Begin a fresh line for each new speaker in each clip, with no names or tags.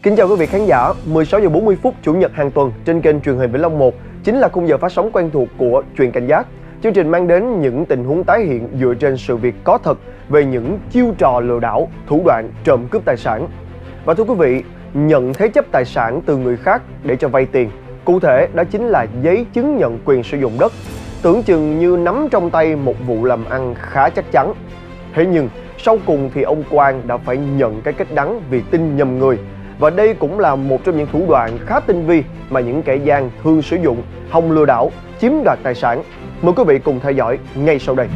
Kính chào quý vị khán giả, 16 giờ 40 phút Chủ nhật hàng tuần trên kênh truyền hình Vĩnh Long 1 chính là khung giờ phát sóng quen thuộc của Chuyện Cảnh Giác. Chương trình mang đến những tình huống tái hiện dựa trên sự việc có thật về những chiêu trò lừa đảo, thủ đoạn trộm cướp tài sản. Và thưa quý vị, nhận thế chấp tài sản từ người khác để cho vay tiền, cụ thể đó chính là giấy chứng nhận quyền sử dụng đất, tưởng chừng như nắm trong tay một vụ làm ăn khá chắc chắn. Thế nhưng sau cùng thì ông Quang đã phải nhận cái kết đắng vì tin nhầm người. Và đây cũng là một trong những thủ đoạn khá tinh vi mà những kẻ gian thường sử dụng hòng lừa đảo, chiếm đoạt tài sản. Mời quý vị cùng theo dõi ngay sau đây.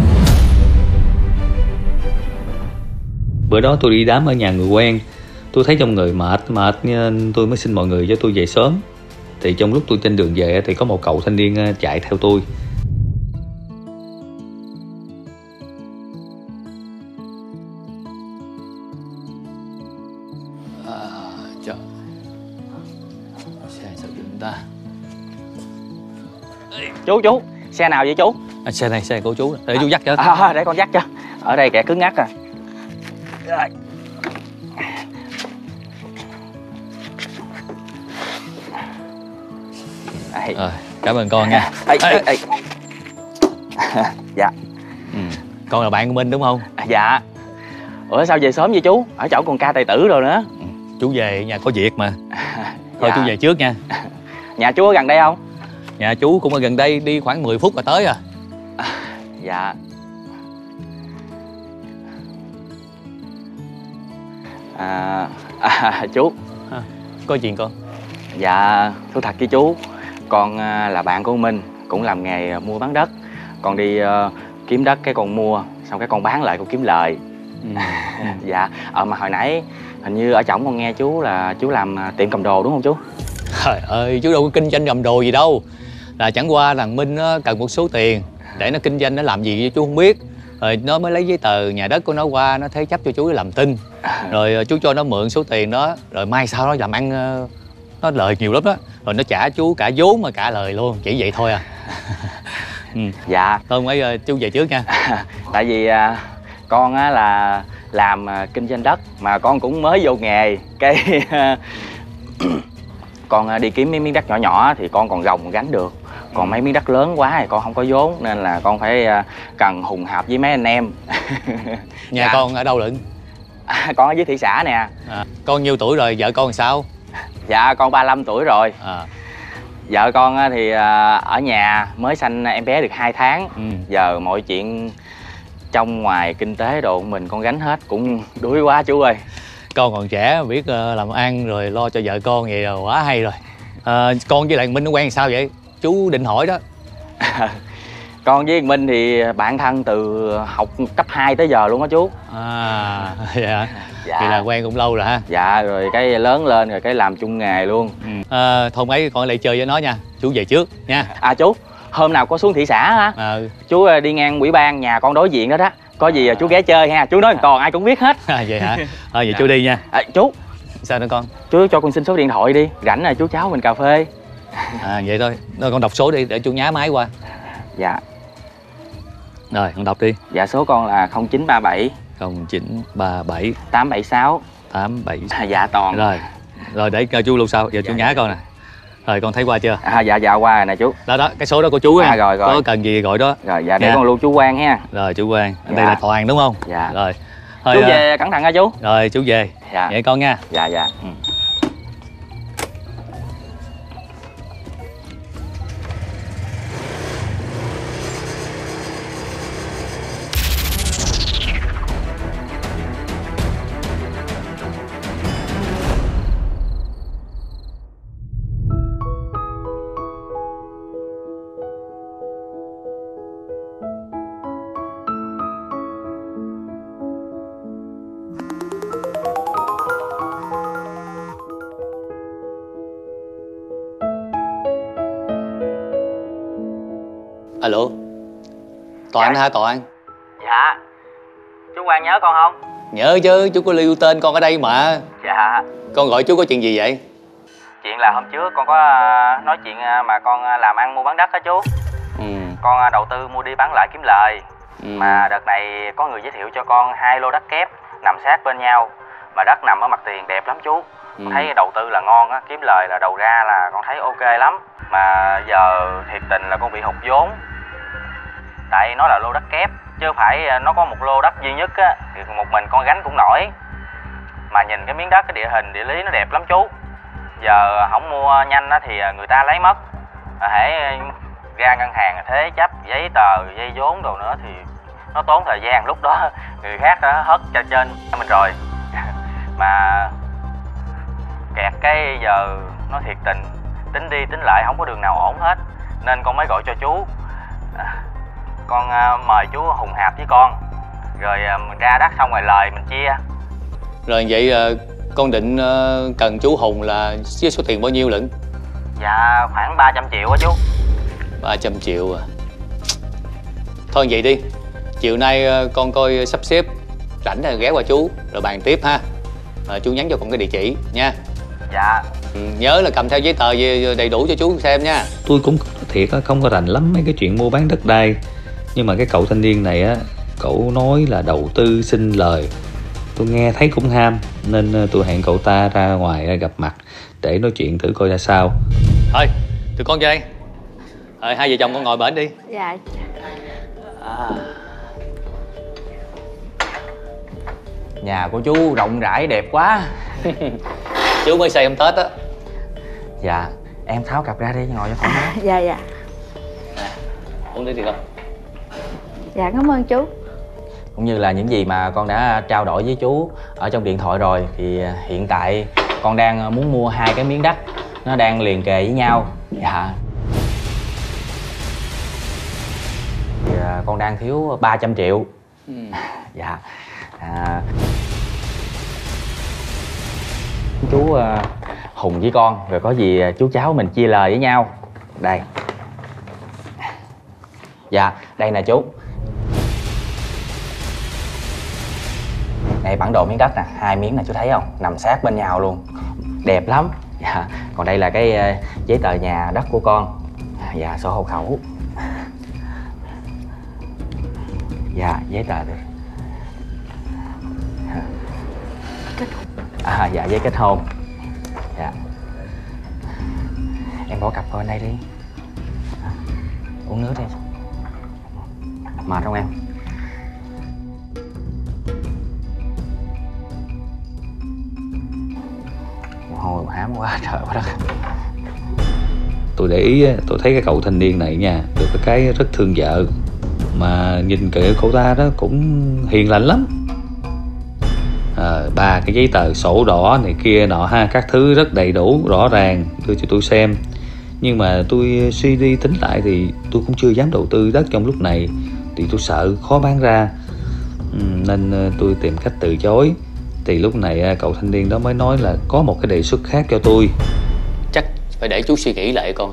Bữa đó tôi đi đám ở nhà người quen, tôi thấy trong người mệt nên tôi mới xin mọi người cho tôi về sớm. Thì trong lúc tôi trên đường về thì có một cậu thanh niên chạy theo tôi. Trời, xe sao dừng ta?
Chú, xe nào vậy chú?
Xe này, xe của chú, để chú dắt cho.
Để con dắt cho. Ở đây kẻ cứng ngắc à.
Rồi, cảm ơn con nha.
Dạ.
Con là bạn của Minh đúng không?
Dạ. Ủa sao về sớm vậy chú? Ở chỗ còn ca tài tử rồi nữa.
Chú về nhà có việc mà. Thôi
Dạ.
chú về trước nha.
Nhà chú ở gần đây không?
Nhà chú cũng ở gần đây, đi khoảng 10 phút là tới à.
Dạ. Chú.
Có chuyện con?
Dạ, thú thật với chú, con là bạn của Minh, cũng làm nghề mua bán đất. Con đi kiếm đất cái con mua, xong cái con bán lại con kiếm lời. Dạ, mà hồi nãy hình như ở trỏng con nghe chú là chú làm tiệm cầm đồ đúng không chú?
Trời ơi, chú đâu có kinh doanh cầm đồ gì đâu. Là chẳng qua thằng Minh nó cần một số tiền để nó kinh doanh, nó làm gì chú không biết. Rồi nó mới lấy giấy tờ nhà đất của nó qua, nó thế chấp cho chú để làm tin. Rồi chú cho nó mượn số tiền đó, rồi mai sau nó làm ăn nó lời nhiều lắm đó. Rồi nó trả chú cả vốn mà cả lời luôn, chỉ vậy thôi à.
Dạ.
Thôi mấy chú về trước nha.
Tại vì con á là làm kinh doanh đất mà con cũng mới vô nghề, cái con đi kiếm mấy miếng đất nhỏ nhỏ thì con còn gồng gánh được, còn mấy miếng đất lớn quá thì con không có vốn, nên là con phải cần hùng hạp với mấy anh em.
Nhà
dạ.
Con ở đâu Lận?
Con ở dưới thị xã nè.
Con nhiêu tuổi rồi, vợ con làm sao?
Dạ con 35 tuổi rồi. Vợ con thì ở nhà mới sanh em bé được 2 tháng. Giờ mọi chuyện trong ngoài kinh tế đồ mình con gánh hết, cũng đuối quá chú ơi.
Con còn trẻ biết làm ăn rồi lo cho vợ con vậy là quá hay rồi. Con với lại Minh nó quen sao vậy? Chú định hỏi đó.
Con với Minh thì bạn thân từ học cấp 2 tới giờ luôn á chú.
Dạ.
Dạ.
Vậy là quen cũng lâu rồi ha.
Dạ, rồi cái lớn lên rồi cái làm chung nghề luôn.
Thôi mấy con lại chơi với nó nha. Chú về trước nha.
Chú, hôm nào có xuống thị xã hả? Chú đi ngang ủy ban nhà con đối diện đó đó. Có gì chú ghé chơi ha. Chú nói còn ai cũng biết hết.
Vậy hả? Vậy chú đi nha.
Chú.
Sao nữa con?
Chú cho con xin số điện thoại đi. Rảnh là chú cháu mình cà phê.
Vậy thôi. Rồi con đọc số đi để chú nhá máy qua.
Dạ.
Rồi con đọc đi.
Dạ số con là 0937
0937
876
876.
Dạ Toàn.
Rồi để cho chú lưu sau. Giờ chú nhá con nè. Rồi con thấy qua chưa?
Dạ qua rồi nè chú.
Đó cái số đó của chú á.
Rồi.
Có cần gì gọi đó.
Rồi dạ để con lưu chú Quang ha.
Rồi chú Quang. Đây là Toàn đúng không?
Dạ.
Rồi.
Chú về cẩn thận nha chú.
Rồi chú về.
Dạ.
Vậy con nha.
Dạ.
Alo. Toàn hả Toàn?
Dạ. Chú Quang nhớ con không?
Nhớ chứ, chú có lưu tên con ở đây mà.
Dạ.
Con gọi chú có chuyện gì vậy?
Chuyện là hôm trước con có nói chuyện mà con làm ăn mua bán đất đó chú. Con đầu tư mua đi bán lại kiếm lời. Mà đợt này có người giới thiệu cho con 2 lô đất kép nằm sát bên nhau. Mà đất nằm ở mặt tiền đẹp lắm chú. Con thấy đầu tư là ngon á, kiếm lời là đầu ra là con thấy ok lắm. Mà giờ thiệt tình là con bị hụt vốn. Tại nó là lô đất kép, chứ không phải nó có một lô đất duy nhất á, thì một mình con gánh cũng nổi. Mà nhìn cái miếng đất, cái địa hình, địa lý nó đẹp lắm chú. Giờ không mua nhanh á thì người ta lấy mất. Hễ ra ngân hàng thế chấp giấy tờ, dây vốn đồ nữa thì nó tốn thời gian, lúc đó người khác đã hất cho trên mình rồi. Mà kẹt cái giờ nó thiệt tình, tính đi tính lại không có đường nào ổn hết, nên con mới gọi cho chú. Con mời chú hùng hạp với con, rồi mình ra đất xong rồi lời mình chia.
Rồi vậy con định cần chú Hùng là với số tiền bao nhiêu lận?
Dạ khoảng 300 triệu á chú.
300 triệu à? Thôi vậy đi, chiều nay con coi sắp xếp rảnh rồi ghé qua chú rồi bàn tiếp ha. Chú nhắn cho con cái địa chỉ nha.
Dạ.
Nhớ là cầm theo giấy tờ về đầy đủ cho chú xem nha.
Tôi cũng thiệt không có rành lắm mấy cái chuyện mua bán đất đai, nhưng mà cái cậu thanh niên này á, cậu nói là đầu tư xin lời, tôi nghe thấy cũng ham, nên tôi hẹn cậu ta ra ngoài gặp mặt để nói chuyện thử coi ra sao.
Thôi tụi con về đây. Hai vợ chồng con ngồi bển đi.
Dạ.
Nhà của chú rộng rãi đẹp quá.
Chú mới xây hôm Tết á.
Dạ, em tháo cặp ra đi, ngồi cho thoải mái.
Dạ dạ.
Uống đi con.
Dạ cảm ơn chú.
Cũng như là những gì mà con đã trao đổi với chú ở trong điện thoại rồi, thì hiện tại con đang muốn mua 2 cái miếng đất, nó đang liền kề với nhau. Dạ. Thì con đang thiếu 300 triệu. Dạ. Chú Hùng với con, rồi có gì chú cháu mình chia lời với nhau. Đây. Dạ, đây nè chú. Đây bản đồ miếng đất nè, 2 miếng nè chú thấy không? Nằm sát bên nhau luôn. Đẹp lắm. Dạ. Còn đây là cái giấy tờ nhà đất của con. Dạ, sổ hộ khẩu. Dạ, giấy tờ đây. Dạ, giấy kết hôn. Dạ. Em bỏ cặp coi đây đi. Uống nước đi. Mệt không em? Hồi hám quá trời quá đất.
Tôi để ý, tôi thấy cái cậu thanh niên này nha, được cái rất thương vợ, mà nhìn kìa cậu ta đó cũng hiền lành lắm. 3 cái giấy tờ sổ đỏ này kia nọ ha, các thứ rất đầy đủ rõ ràng đưa cho tôi xem. Nhưng mà tôi suy đi tính lại thì tôi cũng chưa dám đầu tư đất trong lúc này, thì tôi sợ khó bán ra, nên tôi tìm cách từ chối. Thì lúc này cậu thanh niên đó mới nói là có một cái đề xuất khác cho tôi.
Chắc phải để chú suy nghĩ lại con.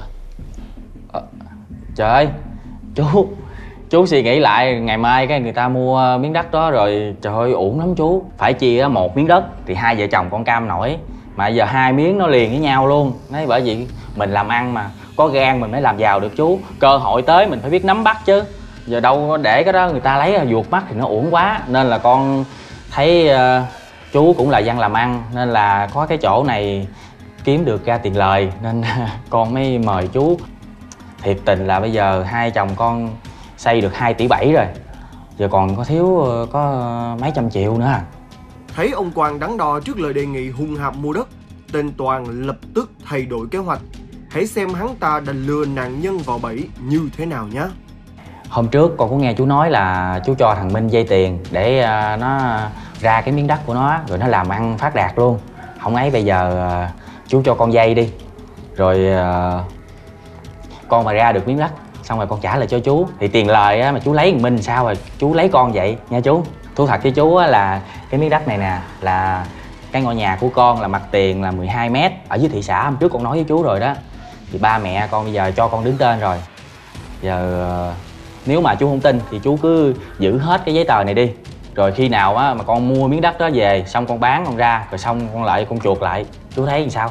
Trời ơi, chú suy nghĩ lại, ngày mai cái người ta mua miếng đất đó rồi, trời ơi uổng lắm chú. Phải chia 1 miếng đất thì 2 vợ chồng con cam nổi, mà giờ 2 miếng nó liền với nhau luôn. Đấy, bởi vì mình làm ăn mà, có gan mình mới làm giàu được chú. Cơ hội tới mình phải biết nắm bắt chứ. Giờ đâu có để cái đó người ta lấy vuột mắt thì nó uổng quá. Nên là con thấy chú cũng là dân làm ăn, nên là có cái chỗ này kiếm được ra tiền lời, nên con mới mời chú. Thiệt tình là bây giờ hai chồng con xây được 2,7 tỷ rồi, giờ còn có thiếu có mấy trăm triệu nữa à.
Thấy ông Quang đắn đo trước lời đề nghị hùng hạp mua đất, tên Toàn lập tức thay đổi kế hoạch. Hãy xem hắn ta đã lừa nạn nhân vào bẫy như thế nào nhé.
Hôm trước con có nghe chú nói là chú cho thằng Minh vay tiền để nó ra cái miếng đất của nó, rồi nó làm ăn phát đạt luôn. Không ấy, bây giờ chú cho con vay đi, rồi con mà ra được miếng đất xong rồi con trả lại cho chú, thì tiền lời á, mà chú lấy thằng Minh sao rồi chú lấy con vậy nha chú. Thú thật với chú á, là cái miếng đất này nè là cái ngôi nhà của con, là mặt tiền là 12 m ở dưới thị xã. Hôm trước con nói với chú rồi đó, thì ba mẹ con bây giờ cho con đứng tên rồi. Giờ nếu mà chú không tin thì chú cứ giữ hết cái giấy tờ này đi, rồi khi nào á mà con mua miếng đất đó về xong con bán con ra, rồi xong con lại con chuộc lại, chú thấy làm sao?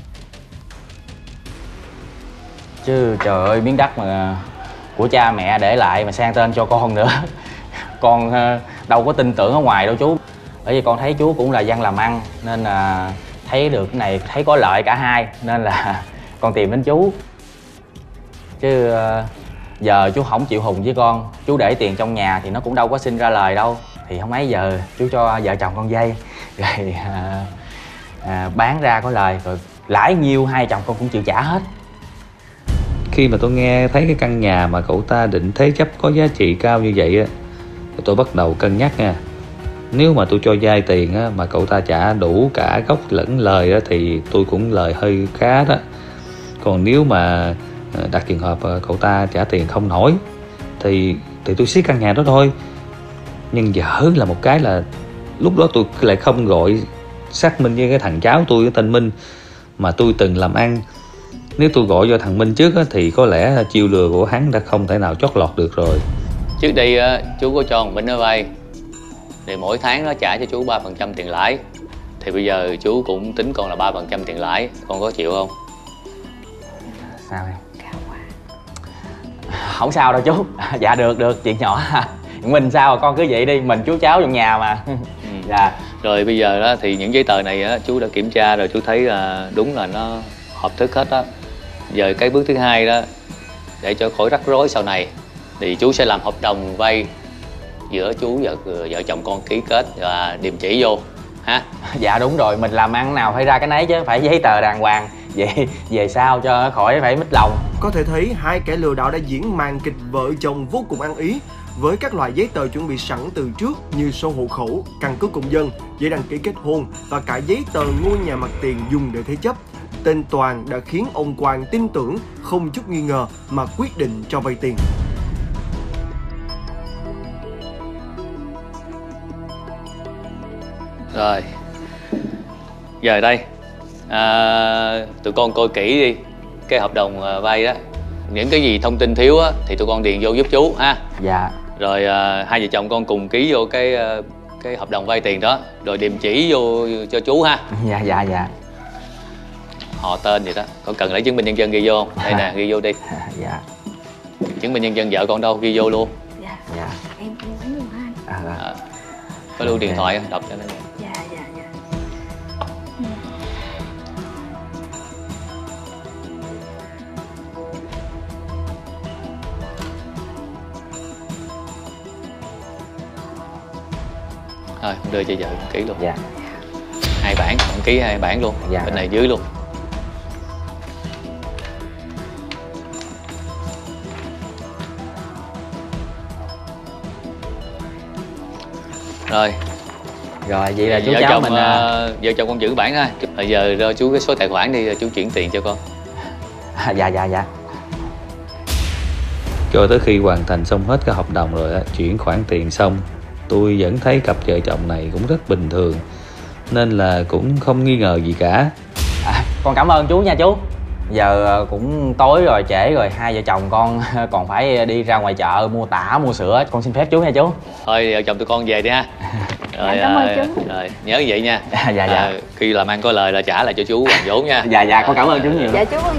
Chứ trời ơi, miếng đất mà của cha mẹ để lại mà sang tên cho con nữa con đâu có tin tưởng ở ngoài đâu chú. Bởi vì con thấy chú cũng là dân làm ăn nên là thấy được cái này thấy có lợi cả hai nên là con tìm đến chú. Chứ giờ chú không chịu hùng với con, chú để tiền trong nhà thì nó cũng đâu có sinh ra lời đâu. Thì không mấy giờ chú cho vợ chồng con vay rồi bán ra có lời, rồi lãi nhiêu hai chồng con cũng chịu trả hết.
Khi mà tôi nghe thấy cái căn nhà mà cậu ta định thế chấp có giá trị cao như vậy á, thì tôi bắt đầu cân nhắc nha. Nếu mà tôi cho vay tiền á, mà cậu ta trả đủ cả gốc lẫn lời á, thì tôi cũng lời hơi khá đó. Còn nếu mà đặt trường hợp cậu ta trả tiền không nổi thì tôi siết căn nhà đó thôi. Nhưng dở là một cái là lúc đó tôi lại không gọi xác minh với cái thằng cháu tôi, cái tên Minh mà tôi từng làm ăn. Nếu tôi gọi cho thằng Minh trước á, thì có lẽ chiêu lừa của hắn đã không thể nào chót lọt được rồi.
Trước đây chú có cho thằng Minh nó vay thì mỗi tháng nó trả cho chú 3% tiền lãi. Thì bây giờ chú cũng tính con là 3% tiền lãi, con có chịu không?
Sao em? Không sao đâu chú. Dạ được, chuyện nhỏ. Mình sao con cứ vậy đi, mình chú cháu trong nhà mà. Dạ.
Rồi bây giờ đó thì những giấy tờ này á, chú đã kiểm tra rồi, chú thấy là đúng là nó hợp thức hết á. Giờ cái bước thứ hai đó, để cho khỏi rắc rối sau này thì chú sẽ làm hợp đồng vay giữa chú và vợ chồng con ký kết và điềm chỉ vô ha.
Dạ đúng rồi, mình làm ăn nào phải ra cái nấy chứ, phải giấy tờ đàng hoàng. Vậy về sau cho khỏi phải mít lòng.
Có thể thấy hai kẻ lừa đảo đã diễn màn kịch vợ chồng vô cùng ăn ý với các loại giấy tờ chuẩn bị sẵn từ trước như sổ hộ khẩu, căn cước công dân, giấy đăng ký kết hôn và cả giấy tờ ngôi nhà mặt tiền dùng để thế chấp. Tên Toàn đã khiến ông Quang tin tưởng không chút nghi ngờ mà quyết định cho vay tiền.
Rồi giờ đây tụi con coi kỹ đi cái hợp đồng vay đó, những cái gì thông tin thiếu á thì tụi con điền vô giúp chú ha.
Dạ.
Rồi hai vợ chồng con cùng ký vô cái hợp đồng vay tiền đó, rồi điềm chỉ vô cho chú ha.
Dạ.
Họ tên vậy đó, có cần lấy chứng minh nhân dân ghi vô không? Đây nè, ghi vô đi.
Dạ.
Chứng minh nhân dân vợ con đâu, ghi vô luôn.
Dạ.
Dạ.
Em lấy luôn ha.
Có lưu điện thoại không? Đọc cho nó.
Dạ.
Rồi, đưa cho vợ ký luôn.
Dạ.
Hai bản, con ký hai bản luôn.
Dạ.
Bên này dưới luôn. Rồi
vậy là chú
vợ
cháu
chồng
mình
vợ chồng con giữ bản ha. Bây giờ cho chú cái số tài khoản đi, chú chuyển tiền cho con.
Dạ.
Cho tới khi hoàn thành xong hết cái hợp đồng rồi á, chuyển khoản tiền xong, tôi vẫn thấy cặp vợ chồng này cũng rất bình thường nên là cũng không nghi ngờ gì cả.
Con cảm ơn chú nha chú. Giờ cũng tối rồi, trễ rồi, hai vợ chồng con còn phải đi ra ngoài chợ mua tả mua sữa. Con xin phép chú nha chú.
Thôi vợ chồng tụi con về đi ha. Rồi,
Cảm ơn chú.
Rồi nhớ vậy nha.
Dạ.
Khi làm ăn có lời là trả lại cho chú hoàn vốn nha.
Dạ, con cảm ơn chú nhiều.
Dạ chú ơi.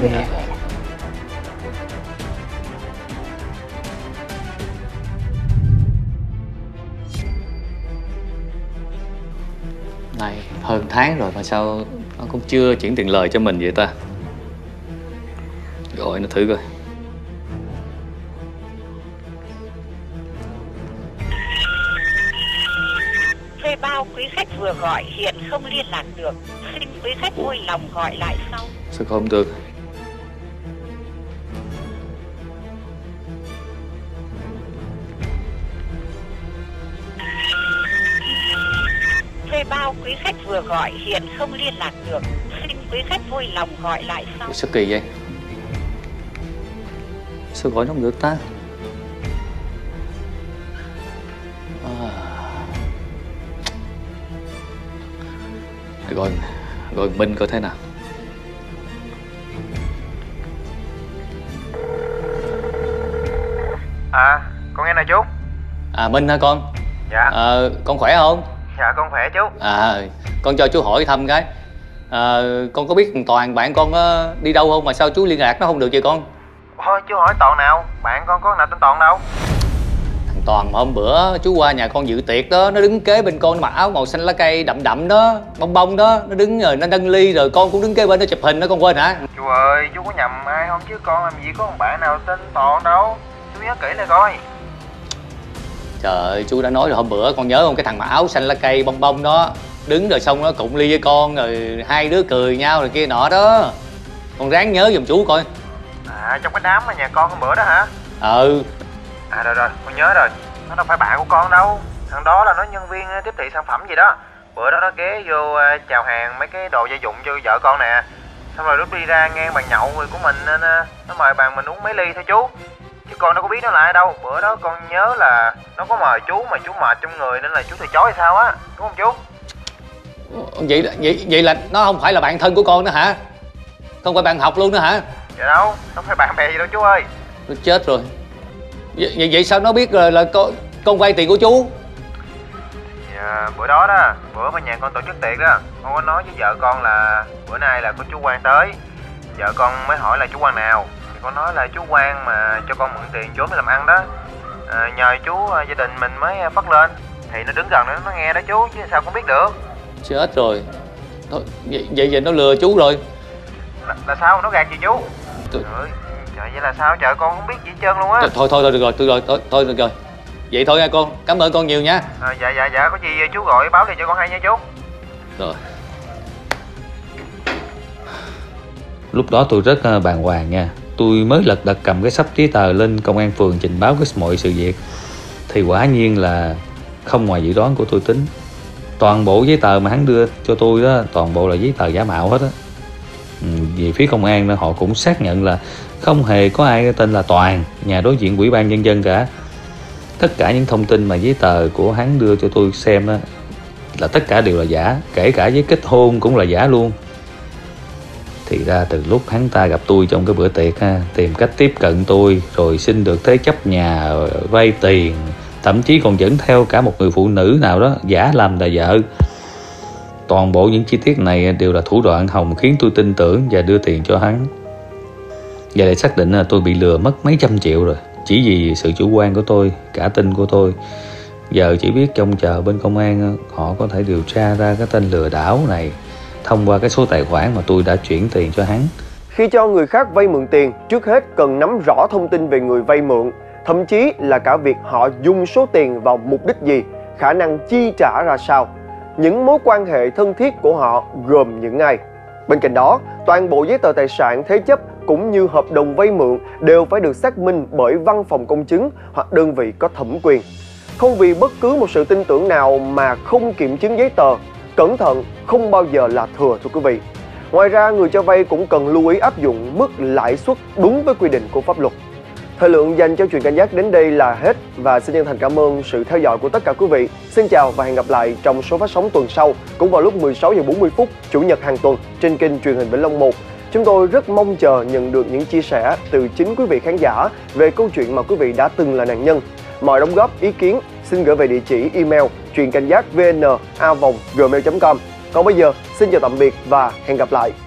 Này hơn tháng rồi mà sao nó cũng chưa chuyển tiền lời cho mình vậy ta? Gọi nó thử coi.
Thuê bao quý khách vừa gọi hiện không liên lạc được. Xin quý khách vui lòng gọi lại sau.
Sao không được?
Thuê bao quý khách vừa gọi hiện không liên lạc được. Xin quý khách vui lòng gọi lại sau.
Sao kỳ vậy? Sao gọi nó không được ta? Gọi Minh coi thế nào.
Con nghe nè chú.
Minh hả con?
Dạ.
Con khỏe không?
Dạ con khỏe chú.
Con cho chú hỏi thăm cái. Con có biết thằng Toàn bạn con đi đâu không mà sao chú liên lạc nó không được vậy con?
Thôi chú hỏi Toàn nào, bạn con có nào tên Toàn đâu.
Thằng Toàn, mà hôm bữa chú qua nhà con dự tiệc đó, nó đứng kế bên con, mặc áo màu xanh lá cây đậm đậm đó, bông bông đó, nó đứng rồi nó nâng ly, rồi con cũng đứng kế bên nó chụp hình đó, con quên hả?
Chú ơi, chú có nhầm ai không chứ con làm gì có một bạn nào tên Toàn đâu. Chú nhớ kỹ lại coi.
Trời ơi, chú đã nói rồi, hôm bữa con nhớ không, cái thằng mặc áo xanh lá cây bông bông đó đứng rồi xong nó cụng ly với con, rồi hai đứa cười nhau rồi kia nọ đó. Con ráng nhớ giùm chú coi.
À, trong cái đám mà nhà con hôm bữa đó hả?
Ừ.
À rồi, con nhớ rồi. Nó đâu phải bạn của con đâu. Thằng đó là nó nhân viên tiếp thị sản phẩm gì đó. Bữa đó nó ghé vô chào hàng mấy cái đồ gia dụng cho vợ con nè. Xong rồi lúc đi ra ngang bàn nhậu người của mình nên nó mời bạn mình uống mấy ly thôi chú. Chứ con đâu có biết nó là ai đâu. Bữa đó con nhớ là nó có mời chú mà chú mệt trong người nên là chú từ chối hay sao á, đúng không chú?
Vậy là nó không phải là bạn thân của con nữa hả? Không phải bạn học luôn nữa hả?
Dạ đâu, không phải bạn bè gì đâu chú ơi.
Tôi chết rồi. Vậy sao nó biết là con vay tiền của chú?
Dạ, bữa đó đó, bữa mà nhà con tổ chức tiệc đó, con có nói với vợ con là bữa nay là có chú Quang tới. Vợ con mới hỏi là chú Quang nào, thì con nói là chú Quang mà cho con mượn tiền trốn để làm ăn đó. Nhờ chú gia đình mình mới phất lên. Thì nó đứng gần đó nó nghe đó chú, chứ sao con biết được.
Chết rồi. Thôi, vậy nó lừa chú rồi.
Là sao? Nó gạt gì chú? Trời vậy là sao? Trời con không biết gì hết trơn luôn á.
Thôi được rồi, thôi được rồi. Vậy thôi nha con, cảm ơn con nhiều nha.
Dạ, có gì chú gọi báo liền cho con hay nha chú.
Rồi.
Lúc đó tôi rất bàng hoàng nha. Tôi mới lật đật cầm cái sắp giấy tờ lên công an phường trình báo cái mọi sự việc. Thì quả nhiên là không ngoài dự đoán của tôi tính. Toàn bộ giấy tờ mà hắn đưa cho tôi đó, toàn bộ là giấy tờ giả mạo hết á. Về phía công an họ cũng xác nhận là không hề có ai tên là Toàn, nhà đối diện Ủy ban Nhân dân cả. Tất cả những thông tin mà giấy tờ của hắn đưa cho tôi xem đó, là tất cả đều là giả, kể cả giấy kết hôn cũng là giả luôn. Thì ra từ lúc hắn ta gặp tôi trong cái bữa tiệc tìm cách tiếp cận tôi, rồi xin được thế chấp nhà, vay tiền, thậm chí còn dẫn theo cả một người phụ nữ nào đó giả làm là vợ. Toàn bộ những chi tiết này đều là thủ đoạn Hồng khiến tôi tin tưởng và đưa tiền cho hắn. Và để xác định là tôi bị lừa mất mấy trăm triệu rồi, chỉ vì sự chủ quan của tôi, cả tin của tôi. Giờ chỉ biết trông chờ bên công an họ có thể điều tra ra cái tên lừa đảo này thông qua cái số tài khoản mà tôi đã chuyển tiền cho hắn.
Khi cho người khác vay mượn tiền, trước hết cần nắm rõ thông tin về người vay mượn, thậm chí là cả việc họ dùng số tiền vào mục đích gì, khả năng chi trả ra sao, những mối quan hệ thân thiết của họ gồm những ai. Bên cạnh đó, toàn bộ giấy tờ tài sản thế chấp cũng như hợp đồng vay mượn đều phải được xác minh bởi văn phòng công chứng hoặc đơn vị có thẩm quyền. Không vì bất cứ một sự tin tưởng nào mà không kiểm chứng giấy tờ. Cẩn thận không bao giờ là thừa, thưa quý vị. Ngoài ra, người cho vay cũng cần lưu ý áp dụng mức lãi suất đúng với quy định của pháp luật. Thời lượng dành cho Chuyện Cảnh Giác đến đây là hết, và xin chân thành cảm ơn sự theo dõi của tất cả quý vị. Xin chào và hẹn gặp lại trong số phát sóng tuần sau, cũng vào lúc 16h40 Chủ nhật hàng tuần trên kênh truyền hình Vĩnh Long 1. Chúng tôi rất mong chờ nhận được những chia sẻ từ chính quý vị khán giả về câu chuyện mà quý vị đã từng là nạn nhân. Mọi đóng góp ý kiến xin gửi về địa chỉ email chuyencanhgác.vn@gmail.com. Còn bây giờ, xin chào tạm biệt và hẹn gặp lại.